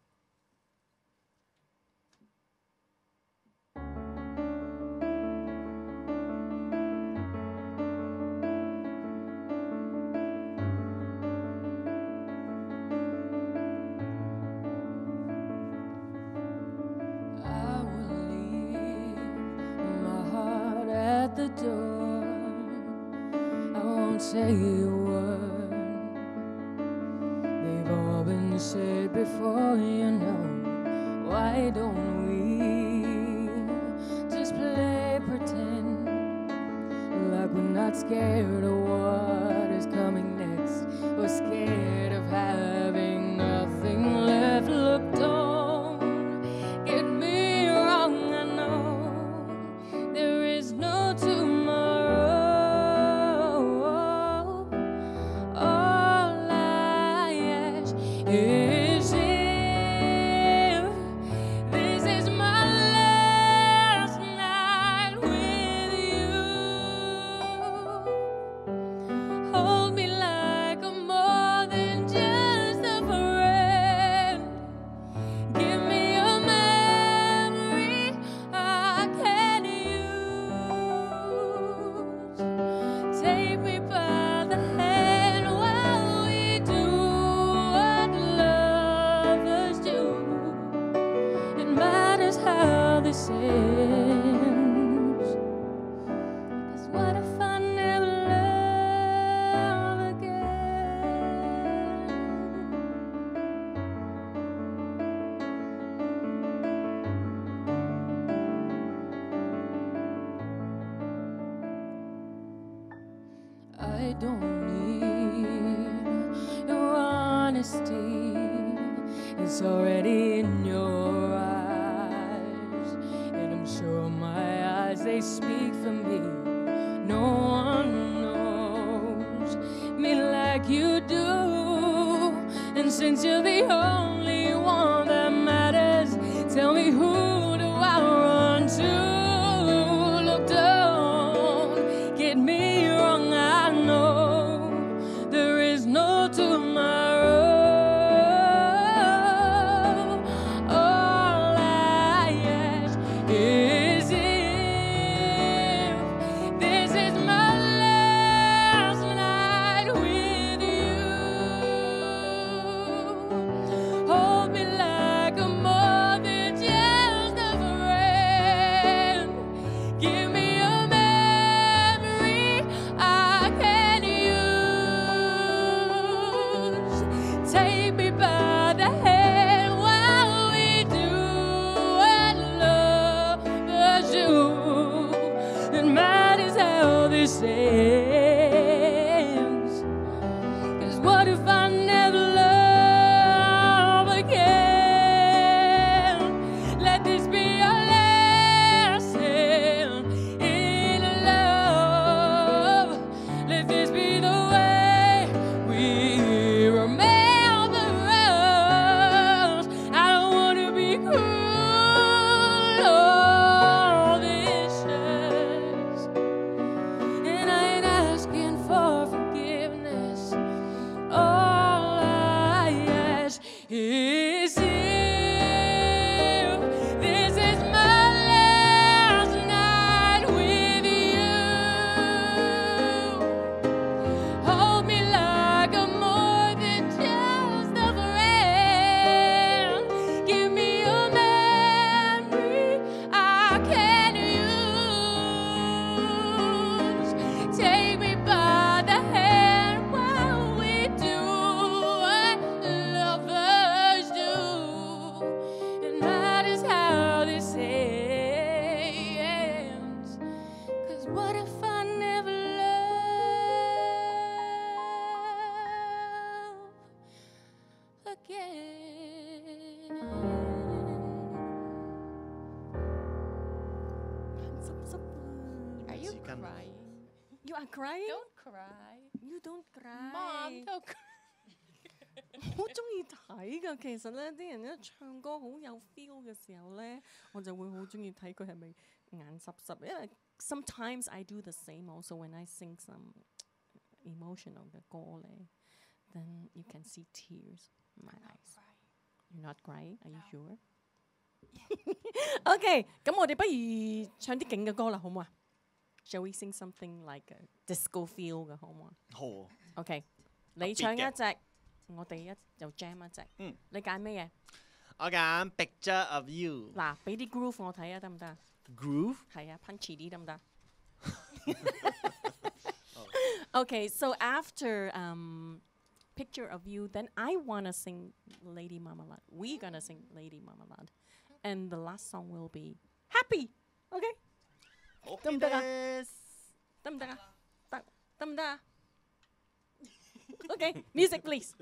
I will leave my heart at the door. I won't say a word. They've all been said before, you know. Why don't we just play pretend like we're not scared of what is coming next, or scared of having nothing left? Look, don't get me wrong, I know there is no tomorrow. All I ask is if this is my last night with you. Hold me like I'm more than just a friend. Give me a memory I can use. Take me by the hand while we do what lovers do. It matters how this ends. 'Cause what if I never love again? I don't need your honesty. It's already in your eyes, and I'm sure my eyes, they speak for me. No one knows me like you do, and since you're the only one that matters, tell me, who do I run to? Look, don't get me wrong, I know there is no tomorrow. All I ask is if this is my last night with you. Hold me like I'm more than just a friend. Give me a memory I can use. Take me by the hand while we do what lovers do. It matters how this ends. 'Cause what if I never love again? Let this be a lesson in love. Let this be the way we remember us. I don't wanna be cruel, all this hurts, and I ain't 濕濕啊 Are you 紙巾 crying? You are crying? Don't cry. You don't cry. Mom, don't cry. 好中意睇㗎，其實咧啲人一唱歌好有 feel 嘅時候咧，我就會好中意睇佢係咪眼濕濕，因為 sometimes I do the same also when I sing some emotional 嘅歌咧，then you can see tears in my eyes. You're not crying? Are you sure? Okay， 咁我哋不如唱啲勁嘅歌啦，好唔好啊 ？Shall we sing something like a disco feel 嘅，好唔好啊？ 好。 OK， 你唱一隻，我哋一又 jam 一隻。 嗯， 你揀咩嘢？ 我揀 Picture of You。 嗱，俾啲 groove 我睇啊，得唔得啊 ？Groove？ 係啊 ，punchy 啲得唔得？Okay, so after um, Picture of You, then I wanna sing Lady Marmalade. We're gonna sing Lady Marmalade, and the last song will be Happy. Okay? 得唔得啊？得唔得啊？得得唔得啊？ Okay, music please.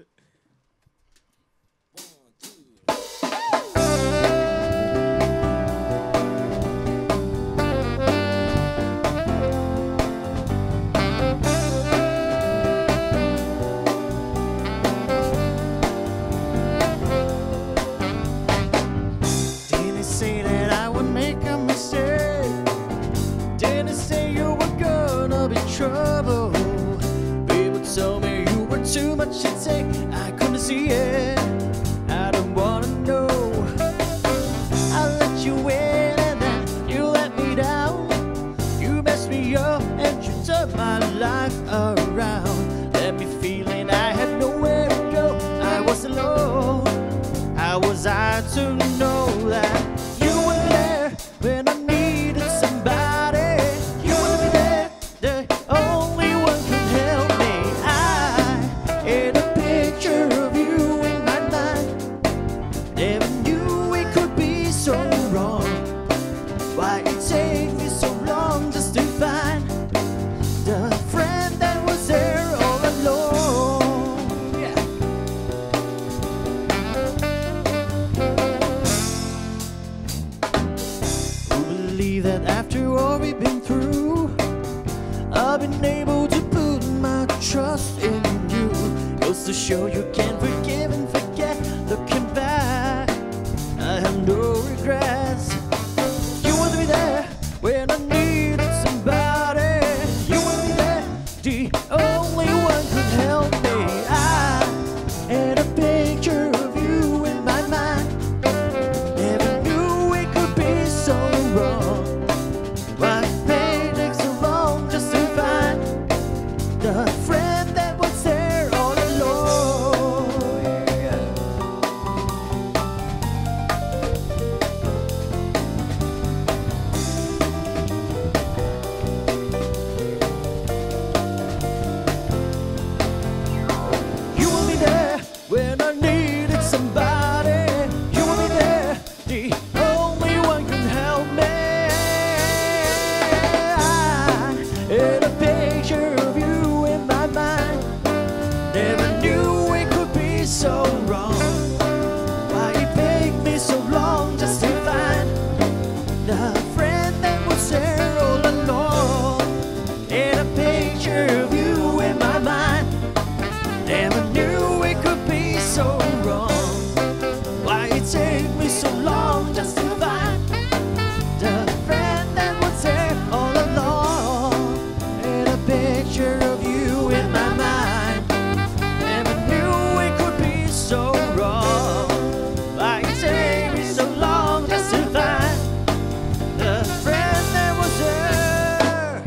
Didn't say that I would make a mistake. Didn't say you were gonna be trouble. People told me you were too much to take. I couldn't see it. I don't wanna know. I let you in and then you let me down. You messed me up and you turned my life around. Let me feeling I had nowhere to go. I was alone. How was I to know that you were there when I needed somebody? You would be there, the only one could help me. I had a picture of you in my mind. Never knew it could be so wrong. Why it take me so long just to find the friend that was there all along? Yeah. Who believe that after all we've been through, I've been able to put my trust in you. Goes to show you can forgive and forget. Looking back, I have no regrets. You want to be there when I needed somebody. You want to be there, the only one could help me. I had a picture of you in my mind. Never knew it could be so wrong. Why it takes so long just to find the friend that was there all along? Yeah. You will be there when I needed somebody. You will be there, the only one can help me. I had a picture of you in my mind. Never knew it could be so wrong. Why it take me so long just to find the friend that was there all along? Had a picture of you in my mind. Never knew it could be so wrong. Why it take me so long just to find the friend that was there all along? And a picture of you in my mind. Never knew it could be so wrong. Why it take me so long just to find the friend that was there?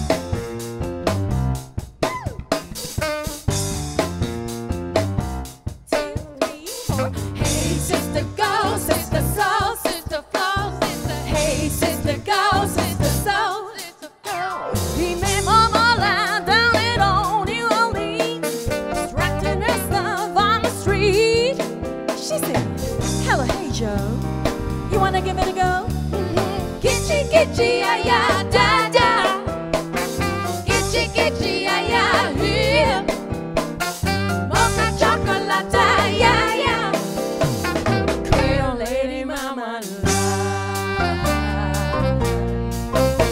Hey, sister, go, sister, soul, sister, flow, sister. Hey, sister, go, sister, soul, sister, flow. Remember my land down in old New Orleans, distracting her stuff on the street. She said, "Hello, hey Joe, you wanna give it a go? Gitchy, gitchy, ya ya, da da. Gitchy, gitchy, ya ya, yeah. Mocha chocolate, yeah yeah. Creole lady mama love.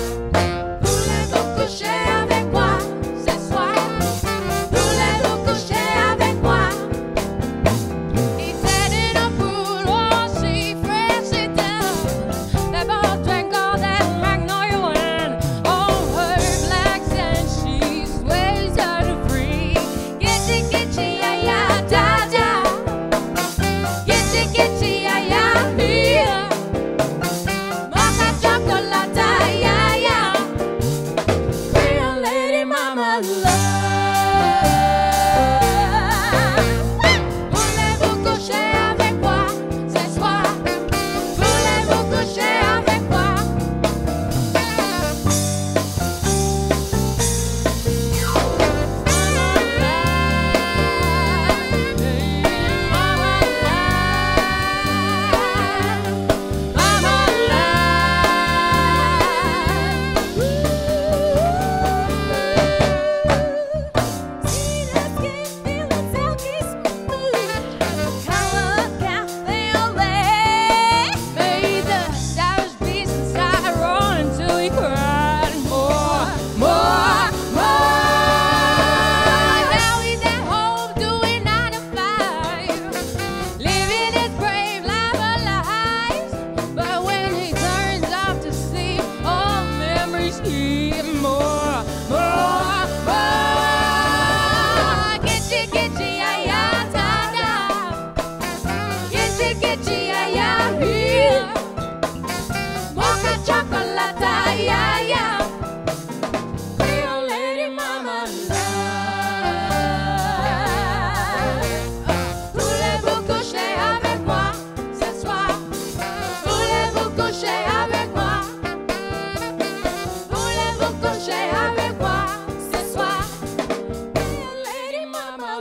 need more, more, more. Gitchy, gitchy, ya, ya, da, da. Gitchy, gitchy, ya, ya, here. Mocha chocolate, ya, ya. Creole lady mama love. Voulez-vous coucher avec moi ce soir? Voulez-vous coucher avec moi? Voulez-vous coucher avec moi ce soir? Creole lady mama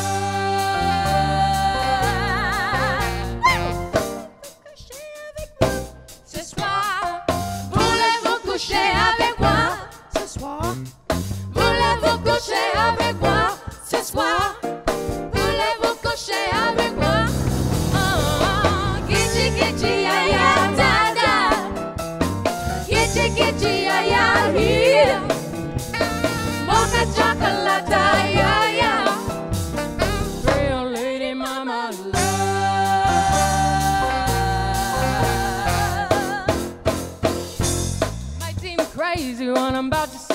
love. Coucher avec moi ce soir? Voulez-vous coucher avec moi ce soir? Voulez-vous coucher avec moi ce soir? Voulez-vous coucher avec moi? Oh, gitchy, gitchy, ya, ya, da, da. Gitchy, gitchy, ya, ya, here. Mocha chocolate, ya, ya. Real lady mama love. Might seem crazy what I'm about to say.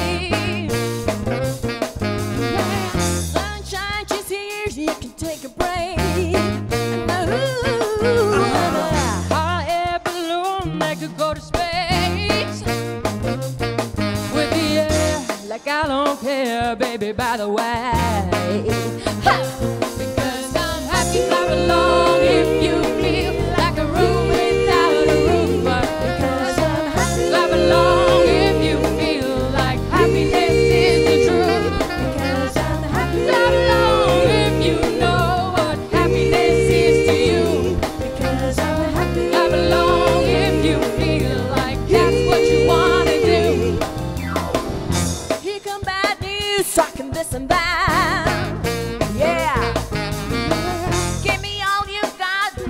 Sunshine, she's here, you can take a break. Ooh, Hot air balloon that could go to space with the air like I don't care, baby, by the way. Ha! Because I'm happy, clap along if you feel like a room without a roof. But because I'm happy, clap along if you feel like happiness is the truth. because I'm happy. Clap along if you know what happiness is to you. Because I'm happy. Clap along if you feel like that's what you wanna do. Here come bad news, talking this and that. Yeah. Give me all you got,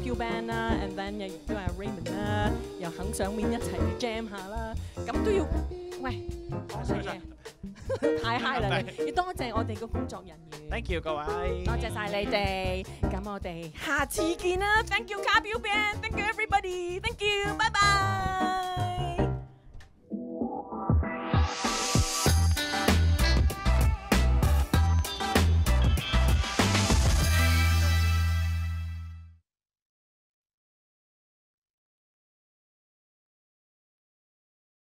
Carpio Band 啦，and then 又亦都係 Raymond 啦，又肯上面一齊嚟 jam 下啦，咁都要喂，係嘅，太 high 啦你，要多謝我哋個工作人員。 Thank you 各位， 多謝晒你哋，咁我哋下次見啦 ！Thank you Carpio Band，Thank you everybody，Thank you，拜拜。